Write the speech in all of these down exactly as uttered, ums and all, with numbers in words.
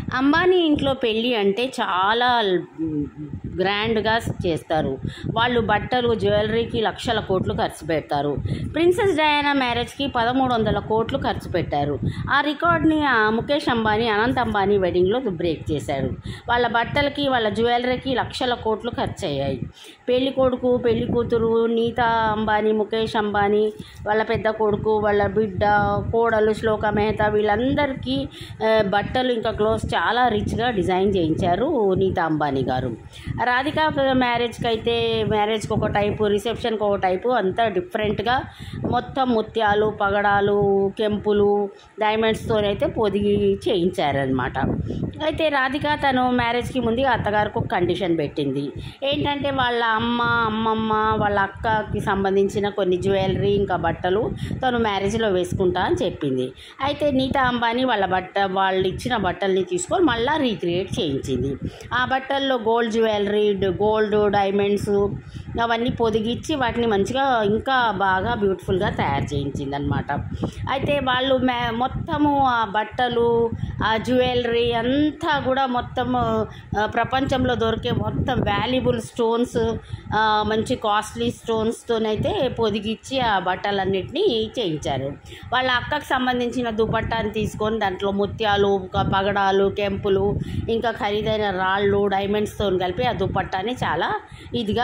అంబానీ ఇంట్లో పెళ్ళి అంటే చాలా గ్రాండ్గా చేస్తారు. వాళ్ళు బట్టలు జ్యువెలరీకి లక్షల కోట్లు ఖర్చు పెడతారు. ప్రిన్సెస్ డయానా మ్యారేజ్కి పదమూడు వందల కోట్లు ఖర్చు పెట్టారు. ఆ రికార్డ్ని ముఖేష్ అంబానీ అనంత్ అంబానీ వెడ్డింగ్లో బ్రేక్ చేశాడు. వాళ్ళ బట్టలకి వాళ్ళ జ్యువెలరీకి లక్షల కోట్లు ఖర్చు అయ్యాయి. పెళ్లి కొడుకు పెళ్లి కూతురు నీతా అంబానీ, ముఖేష్ అంబానీ, వాళ్ళ పెద్ద కొడుకు, వాళ్ళ బిడ్డ, కోడలు శ్లోక మెహతా వీళ్ళందరికీ బట్టలు ఇంకా క్లోత్స్ చాలా రిచ్గా డిజైన్ చేయించారు నీతా అంబానీ గారు. రాధిక మ్యారేజ్కి అయితే మ్యారేజ్కి ఒక టైపు, రిసెప్షన్కి ఒక టైపు, అంతా డిఫరెంట్గా మొత్తం ముత్యాలు, పగడాలు, కెంపులు, డైమండ్స్తో అయితే పొదిగి చేయించారనమాట. అయితే రాధిక తను మ్యారేజ్కి ముందు అత్తగారికి ఒక కండిషన్ పెట్టింది. ఏంటంటే వాళ్ళ అమ్మ, అమ్మమ్మ, వాళ్ళ అక్కకి సంబంధించిన కొన్ని జ్యువెలరీ ఇంకా బట్టలు తను మ్యారేజ్లో వేసుకుంటా అని చెప్పింది. అయితే నీతా అంబానీ వాళ్ళ బట్ట వాళ్ళు ఇచ్చిన బట్టల్ని తీసుకొని మళ్ళీ రీక్రియేట్ చేయించింది. ఆ బట్టల్లో గోల్డ్ జ్యువెలరీ, గోల్డ్ డైమండ్స్ అవన్నీ పొదిగిచ్చి వాటిని మంచిగా ఇంకా బాగా బ్యూటిఫుల్గా తయారు చేయించింది అనమాట. అయితే వాళ్ళు మ్యా మొత్తము ఆ బట్టలు, ఆ జ్యువెలరీ అంతా కూడా మొత్తము ప్రపంచంలో దొరికే మొత్తం వాల్యుబుల్ స్టోన్స్, మంచి కాస్ట్లీ స్టోన్స్తోనైతే పొదిగిచ్చి ఆ బట్టలన్నిటినీ చేయించారు. వాళ్ళ అక్కకు సంబంధించిన దుపట్టాన్ని తీసుకొని దాంట్లో ముత్యాలు, పగడాలు, కెంపులు, ఇంకా ఖరీదైన రాళ్ళు, డైమండ్స్తో కలిపి ఆ దుపట్టాన్ని చాలా ఇదిగా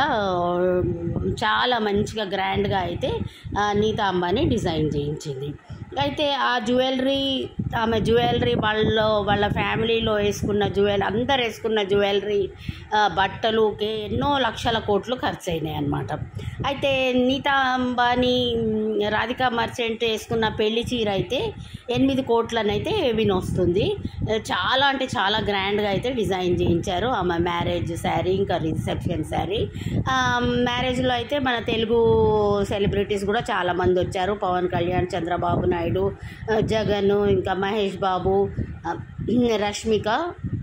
చాలా మంచిగా గ్రాండ్గా అయితే నీతా అంబానీ డిజైన్ చేయించింది. అయితే ఆ జ్యువెలరీ, ఆమె జ్యువెలరీ వాళ్ళ వాళ్ళ ఫ్యామిలీలో వేసుకున్న జ్యువెలరీ, అందరు వేసుకున్న జ్యువెలరీ, బట్టలుకి ఎన్నో లక్షల కోట్లు ఖర్చు అయినాయి అన్నమాట. అయితే నీతా అంబానీ రాధిక మర్చెంట్ వేసుకున్న పెళ్లి చీర అయితే ఎనిమిది కోట్లనైతే వినొస్తుంది. చాలా అంటే చాలా గ్రాండ్గా అయితే డిజైన్ చేయించారు ఆమె మ్యారేజ్ శారీ, ఇంకా రిసెప్షన్ శారీ. మ్యారేజ్లో అయితే మన తెలుగు సెలబ్రిటీస్ కూడా చాలామంది వచ్చారు. పవన్ కళ్యాణ్, చంద్రబాబు నాయుడు, జగన్, ఇంకా మహేష్ బాబు, రష్మిక